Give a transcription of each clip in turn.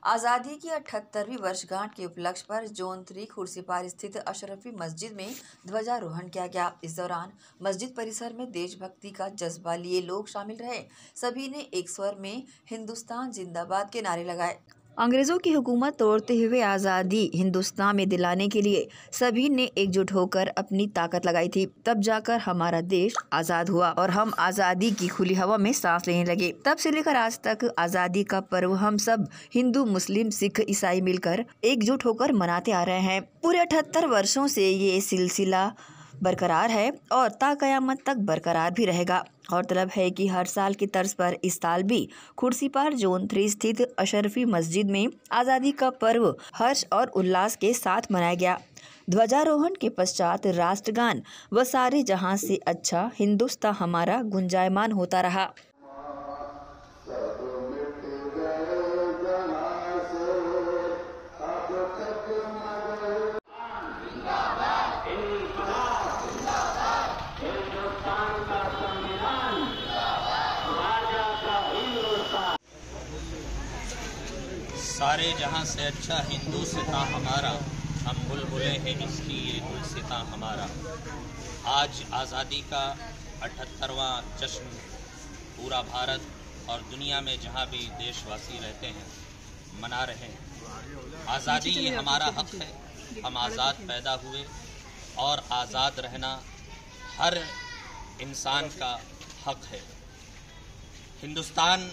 आज़ादी की 78वीं वर्षगांठ के उपलक्ष्य पर जोन 3 खुर्सीपार स्थित अशरफी मस्जिद में ध्वजारोहण किया गया। इस दौरान मस्जिद परिसर में देशभक्ति का जज्बा लिए लोग शामिल रहे। सभी ने एक स्वर में हिंदुस्तान जिंदाबाद के नारे लगाए। अंग्रेजों की हुकूमत तोड़ते हुए आज़ादी हिंदुस्तान में दिलाने के लिए सभी ने एकजुट होकर अपनी ताकत लगाई थी। तब जाकर हमारा देश आज़ाद हुआ और हम आज़ादी की खुली हवा में सांस लेने लगे। तब से लेकर आज तक आज़ादी का पर्व हम सब हिंदू, मुस्लिम, सिख, ईसाई मिलकर एकजुट होकर मनाते आ रहे हैं। पूरे 78 वर्षों से ये सिलसिला बरकरार है और ता कयामत तक बरकरार भी रहेगा। और तलब है कि हर साल की तर्ज पर इस साल भी खुर्सीपार जोन 3 स्थित अशरफी मस्जिद में आज़ादी का पर्व हर्ष और उल्लास के साथ मनाया गया। ध्वजारोहण के पश्चात राष्ट्रगान व सारे जहां से अच्छा हिंदुस्तान हमारा गुंजायमान होता रहा। सारे जहां से अच्छा हिंदुस्तान हमारा, हम बुलबुले हैं इसकी ये गुलसितां हमारा। आज आज़ादी का 78वां जश्न पूरा भारत और दुनिया में जहां भी देशवासी रहते हैं मना रहे हैं। आज़ादी ये हमारा हक है, हम आज़ाद पैदा हुए और आज़ाद रहना हर इंसान का हक है। हिंदुस्तान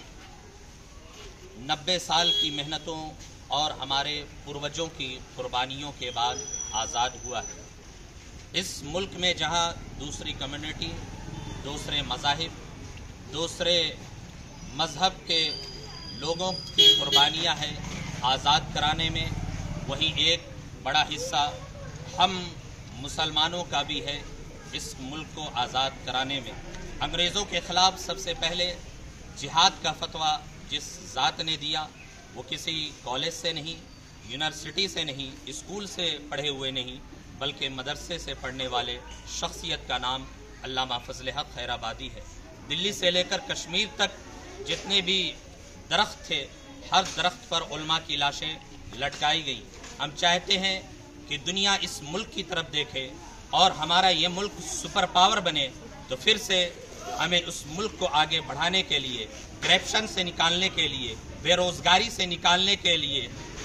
90 साल की मेहनतों और हमारे पूर्वजों की कुर्बानियों के बाद आज़ाद हुआ है। इस मुल्क में जहां दूसरी कम्युनिटी, दूसरे मज़ाहिब, दूसरे मज़हब के लोगों की कुर्बानियां हैं आज़ाद कराने में, वहीं एक बड़ा हिस्सा हम मुसलमानों का भी है इस मुल्क को आज़ाद कराने में। अंग्रेज़ों के ख़िलाफ़ सबसे पहले जिहाद का फतवा जिस ज़ात ने दिया वो किसी कॉलेज से नहीं, यूनिवर्सिटी से नहीं, स्कूल से पढ़े हुए नहीं, बल्कि मदरसे से पढ़ने वाले शख्सियत का नाम अल्लामा फजल हक खैराबादी है। दिल्ली से लेकर कश्मीर तक जितने भी दरख्त थे, हर दरख्त पर उलमा की लाशें लटकाई गई। हम चाहते हैं कि दुनिया इस मुल्क की तरफ देखे और हमारा ये मुल्क सुपर पावर बने, तो फिर से हमें उस मुल्क को आगे बढ़ाने के लिए, करप्शन से निकालने के लिए, बेरोज़गारी से निकालने के लिए,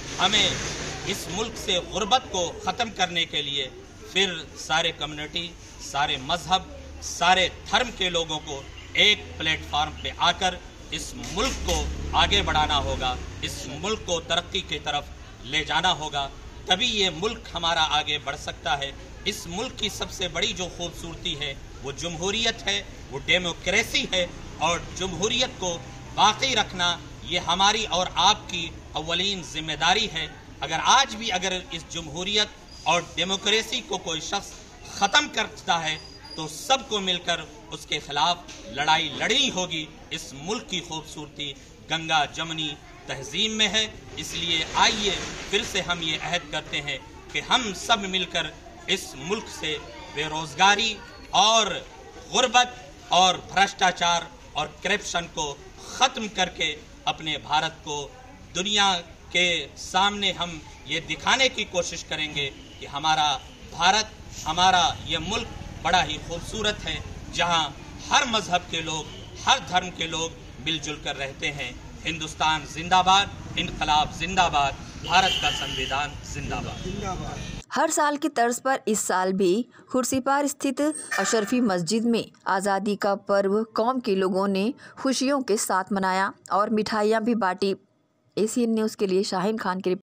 हमें इस मुल्क से गुर्बत को ख़त्म करने के लिए फिर सारे कम्युनिटी, सारे मज़हब, सारे धर्म के लोगों को एक प्लेटफार्म पे आकर इस मुल्क को आगे बढ़ाना होगा, इस मुल्क को तरक्की की तरफ ले जाना होगा। तभी ये मुल्क हमारा आगे बढ़ सकता है। इस मुल्क की सबसे बड़ी जो खूबसूरती है वो जमहूरियत है, वो डेमोक्रेसी है, और जमहूरियत को बाकी रखना ये हमारी और आपकी अव्वलीन जिम्मेदारी है। अगर आज भी अगर इस जमहूरियत और डेमोक्रेसी को कोई शख्स ख़त्म करता है तो सबको मिलकर उसके खिलाफ लड़ाई लड़नी होगी। इस मुल्क की खूबसूरती गंगा जमनी तहजीब में है। इसलिए आइए फिर से हम ये अहद करते हैं कि हम सब मिलकर इस मुल्क से बेरोज़गारी और गुर्बत और भ्रष्टाचार और करप्शन को ख़त्म करके अपने भारत को दुनिया के सामने हम ये दिखाने की कोशिश करेंगे कि हमारा भारत, हमारा ये मुल्क बड़ा ही खूबसूरत है, जहां हर मज़हब के लोग, हर धर्म के लोग मिलजुल कर रहते हैं। हिंदुस्तान जिंदाबाद, इनकलाब जिंदाबाद, भारत का संविधान जिंदाबाद। हर साल की तर्ज पर इस साल भी खुर्सीपार स्थित अशरफी मस्जिद में आज़ादी का पर्व कौम के लोगों ने खुशियों के साथ मनाया और मिठाइयाँ भी बांटी। एशियन न्यूज़ के लिए शाहीन खान की